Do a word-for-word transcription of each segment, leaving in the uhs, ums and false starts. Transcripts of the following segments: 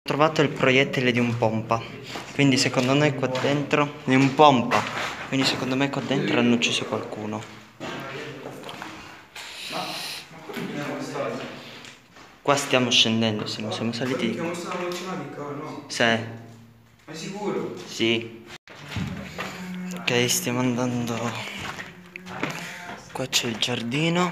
Ho trovato il proiettile di un pompa, quindi secondo me qua dentro, di un pompa, quindi secondo me qua dentro hanno ucciso qualcuno. Qua stiamo scendendo, siamo, siamo saliti di qua. Stavamo scendendo qua, no? Sì. Ma sicuro? Sì. Ok, stiamo andando. Qua c'è il giardino.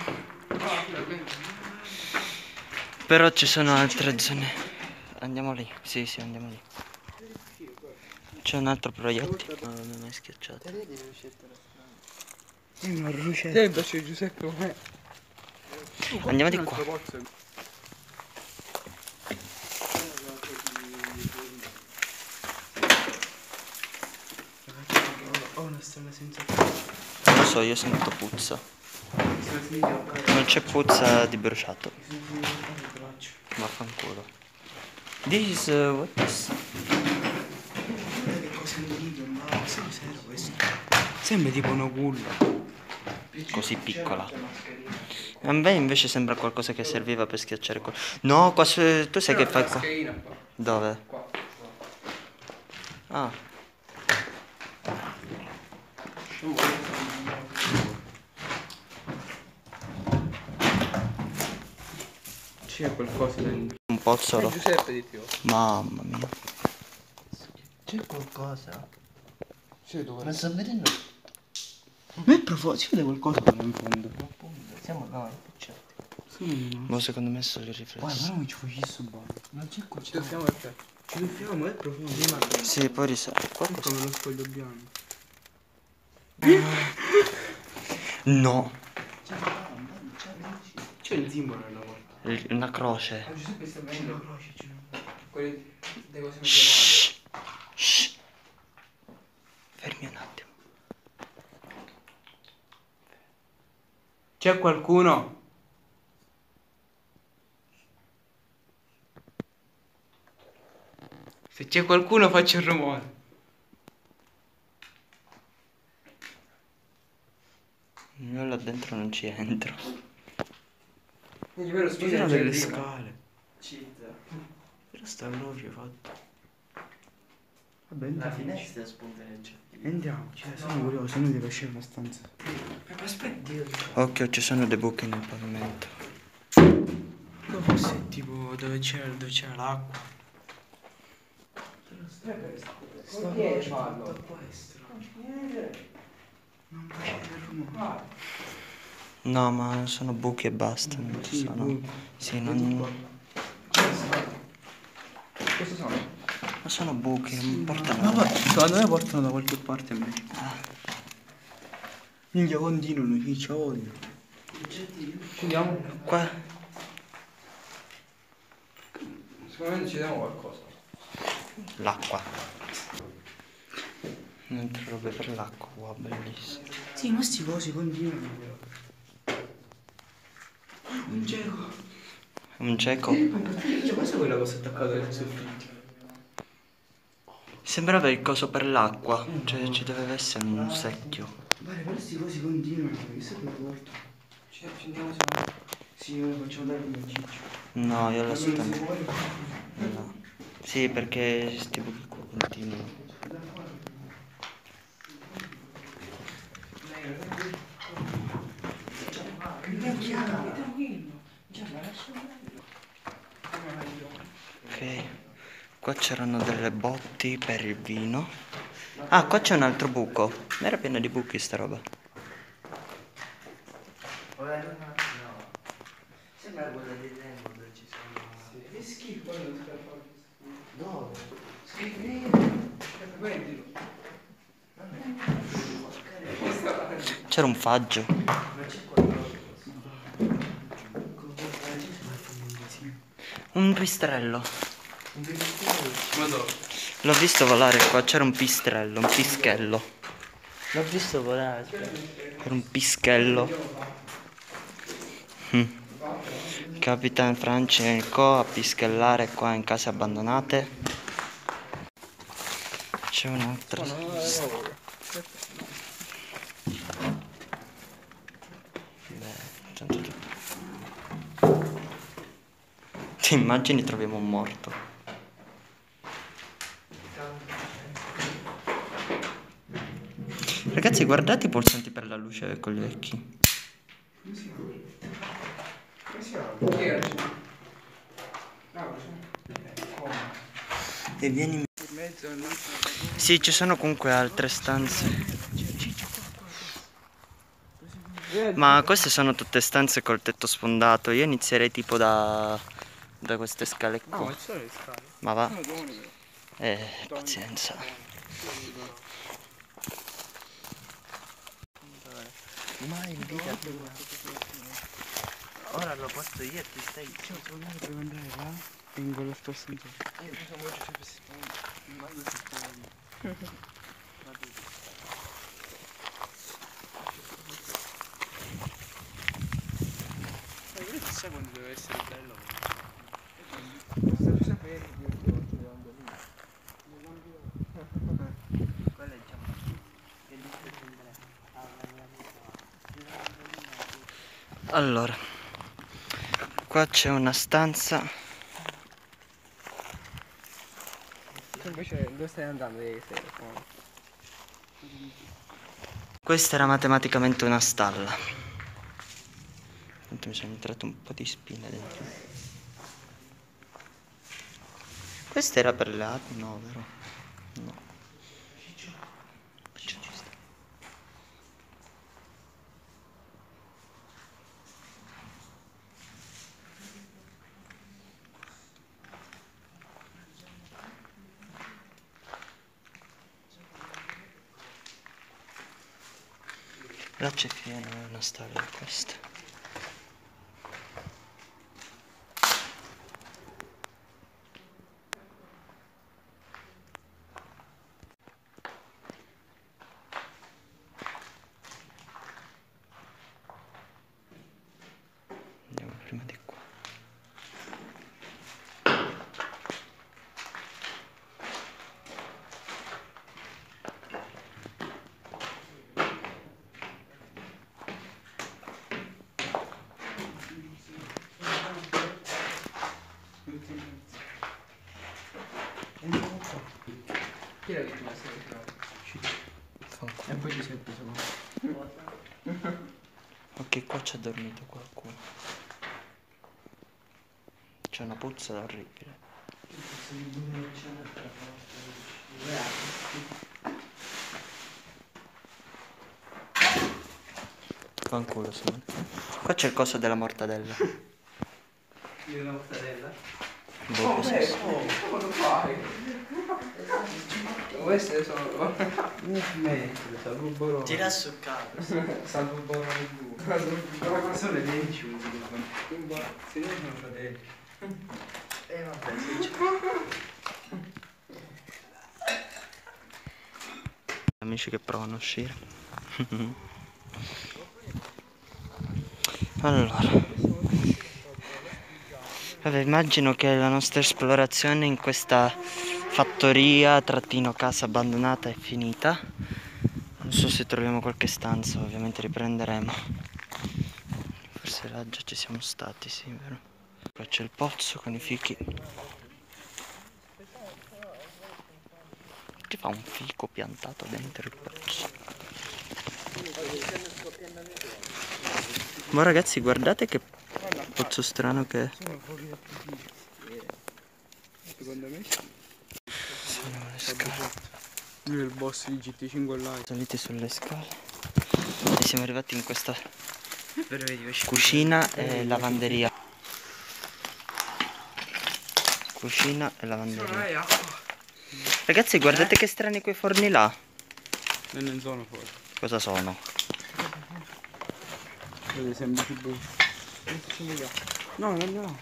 Però ci sono altre zone. Andiamo lì, sì sì andiamo lì. C'è un altro proiettile. No, non è schiacciato. È una lucetta. Senta, c'è Giuseppe com'è? Andiamo di qua. Ho una strana sensazione. Non lo so, io sento puzza. Non c'è puzza di bruciato. Vaffanculo. This uh, what is? Che cosa è un video? Ma cosa era questo? Sembra tipo una culla. Così piccola. A me invece sembra qualcosa che serviva per schiacciare quel... No, qua su... tu sai che fai qua? Dove? Ah. C'è qualcosa dentro. Un pozzolo. Giuseppe di più. Mamma mia. C'è qualcosa? C'è dove? Non sto vedendo. Ma è profondo, si vede qualcosa però in fondo. Appunto, siamo no, certo. Ma secondo me sono i riflessi. Guarda, ma non ci facesse bene. Non c'è qua. Ci tuffiamo il te. Ci tuffiamo, è profondo. Sì, poi risale. Qua È come lo sfoglio bianco. no. C'è il simbolo nella porta. Il- Una croce. Giuseppe sta vedendo la croce. Quelle delle cose Shh. Shh. Fermi un attimo. C'è qualcuno? Se c'è qualcuno faccio il rumore. Io là dentro non ci entro. Ci sono delle scale. Però sta proprio fatto. Vabbè, La andiamo. finestra spunta nel giardino. Andiamo, cioè, sono curioso, noi deve uscire una stanza. Ma aspetti. Occhio, ci sono dei buchi nel pavimento. Dove fosse tipo dove c'era dove c'era l'acqua. Sta voce fatto a questo. Non faceva rumore. No, ma sono buchi e basta. Non ci Sì, sono. buchi. Sì, non. Cosa sono? Ma sono buchi, non portano. Ma poi, secondo me portano da qualche parte invece. Minchia continuano, chi c'ha odio. Scendiamo? Qua. Sicuramente ci diamo qualcosa. L'acqua. Niente robe per l'acqua, wow, bellissimo. Sì, ma sti cosi continuano. Un cieco. Un cieco. Cioè, questa è quella cosa attaccata al soffitto. Sembrava il coso per l'acqua. Cioè ci doveva essere un secchio. Guarda, però sti cosi continuano, chissà che porta. Ci accendiamo se sì, ora facciamo dare un ciccio. No, io la sto. Non si può. No. Sì, perché sti buchi qua continuano. Ok. Qua c'erano delle botti per il vino. Ah, qua c'è un altro buco. Era pieno di buchi sta roba. Sembra quella di Remo dove ci sono. Che schifo, non si fa. Dove? Prendilo. C'era un faggio. Ma c'è qualcosa. Un pistrello. Ma dove? L'ho visto volare qua, c'era un pistrello, un pischello. L'ho visto volare. Era un pischello. Mm. Capitan Francesco a pischellare qua in case abbandonate. C'è un'altra. Beh, tanto tu- Ti immagini troviamo un morto. Ragazzi, guardate i pulsanti per la luce con gli vecchi. Come siamo? Come siamo? Chi era? No, E vieni in mezzo al Sì, ci sono comunque altre stanze. Ma queste sono tutte stanze col tetto sfondato. Io inizierei tipo da, da queste scale No, qua. ma ci sono le scale. Ma va. Sono doni, però. Eh, pazienza. Mai in vita tua. Ora lo posto io e ti stai. Cioè, devo andare là e in quello sposto. Io mi sono molto sempre si ma lo si Ma io chissà quando deve essere bello. Sto sapere che io ti ho trovato lì. Quello è già che dice sempre Allora, qua c'è una stanza. Tu invece dove stai andando ieri sera? Questa era matematicamente una stalla. Tanto mi sono entrato un po' di spine dentro. Questa era per le api? No, vero? No. Ci sta. Là c'è fieno, è una stalla questa. Andiamo prima di qua. Chi era che ti lascia il E poi ti sei preso Ok, qua c'è dormito qualcuno. C'è una puzza orribile. Fanculo, Simone. Qua c'è il coso della mortadella. Io la mortadella? Boh, cosa è? Come lo fai? Queste sono... Niente, salvo Borone. Tira su capo. Salvo Borone due. Ma sono le denti, se io sono fratelli. Eh vabbè, se c'è. Amici che provano a uscire. Allora, vabbè, immagino che la nostra esplorazione in questa fattoria trattino casa abbandonata è finita. Non so se troviamo qualche stanza, ovviamente riprenderemo. Forse là già ci siamo stati, sì, vero? Qua c'è il pozzo con i fichi. Che fa un fico piantato dentro il pozzo? Ma ragazzi, guardate che pozzo strano che è. Sono fuochi d'artificio. Secondo me Sono le scale. lui è il boss di G T cinque Online. Saliti sulle scale e siamo arrivati in questa cucina e lavanderia. Cucina e lavanderia. Ragazzi, guardate che strani quei forni là. Non sono fuori. Cosa sono? Vedi, sembra più buio. No, no, no.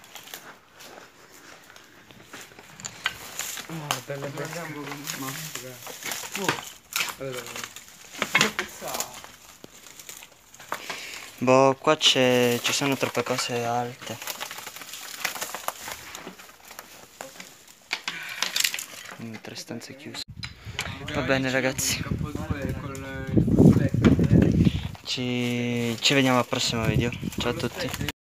Ah, bella bella. Ma Boh, qua c'è, ci sono troppe cose alte. Mm, tre stanze chiuse. Va bene ragazzi, ci, ci vediamo al prossimo video. Ciao a tutti.